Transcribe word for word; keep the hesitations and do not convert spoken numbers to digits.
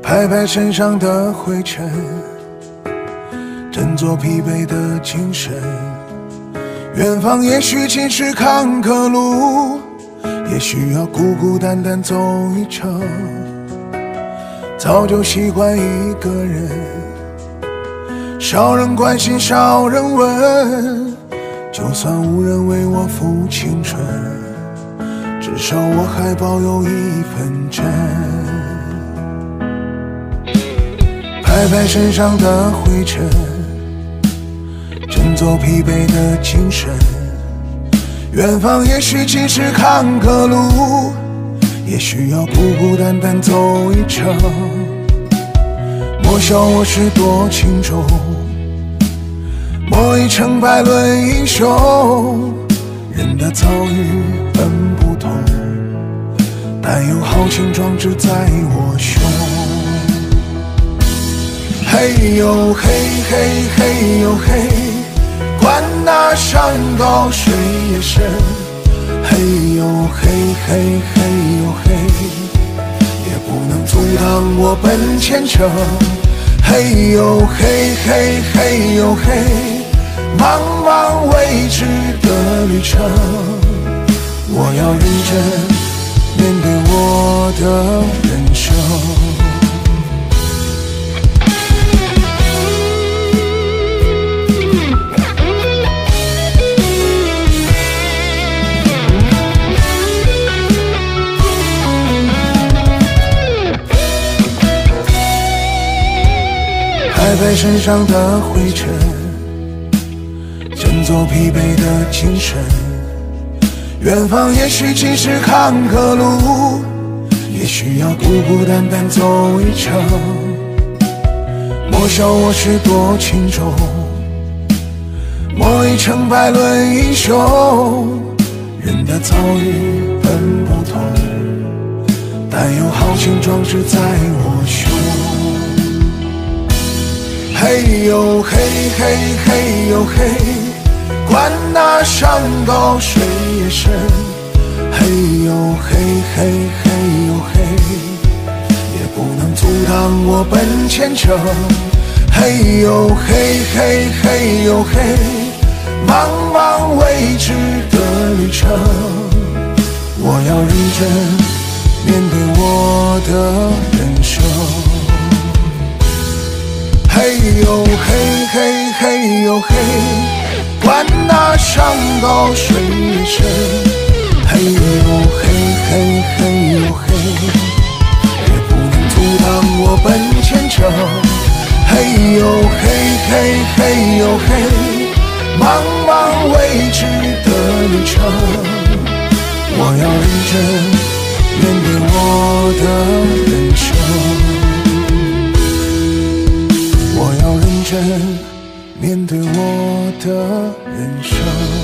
拍拍身上的灰尘，振作疲惫的精神。远方也许尽是坎坷路，也许要孤孤单单走一程。早就习惯一个人，少人关心少人问，就算无人为我付青春，至少我还保有一份真。拍拍身上的灰尘，振作疲惫的精神。远方也许尽是坎坷路，也许要孤孤单单走一程。莫笑我是多情种，莫以成败论英雄。人的遭遇本不同，但有豪情壮志在我胸。嘿呦嘿嘿嘿呦嘿，管那山高水也深。嘿呦嘿嘿嘿呦嘿，也不能阻挡我奔前程。嘿呦嘿嘿嘿呦嘿，茫茫未知的旅程，我要认真面对我的人生。拍拍身上的灰尘，振作疲惫的精神。远方也许尽是坎坷路，也许要孤孤单单走一程。莫笑我是多情种，莫以成败论英雄。人的遭遇本不同，但有豪情壮志在我胸。嘿呦嘿嘿嘿呦嘿，管那山高水也深。嘿呦嘿嘿嘿呦嘿，也不能阻挡我奔前程。嘿呦嘿嘿嘿呦嘿，茫茫未知的旅程，我要认真面对我的人生。嘿呦嘿嘿嘿呦嘿，管那山高水也深。嘿呦嘿嘿嘿呦嘿，也不能阻挡我奔前程。嘿呦嘿嘿嘿呦嘿，茫茫未知的旅程，我要认真面对我的人生。我要认真面对我的人生。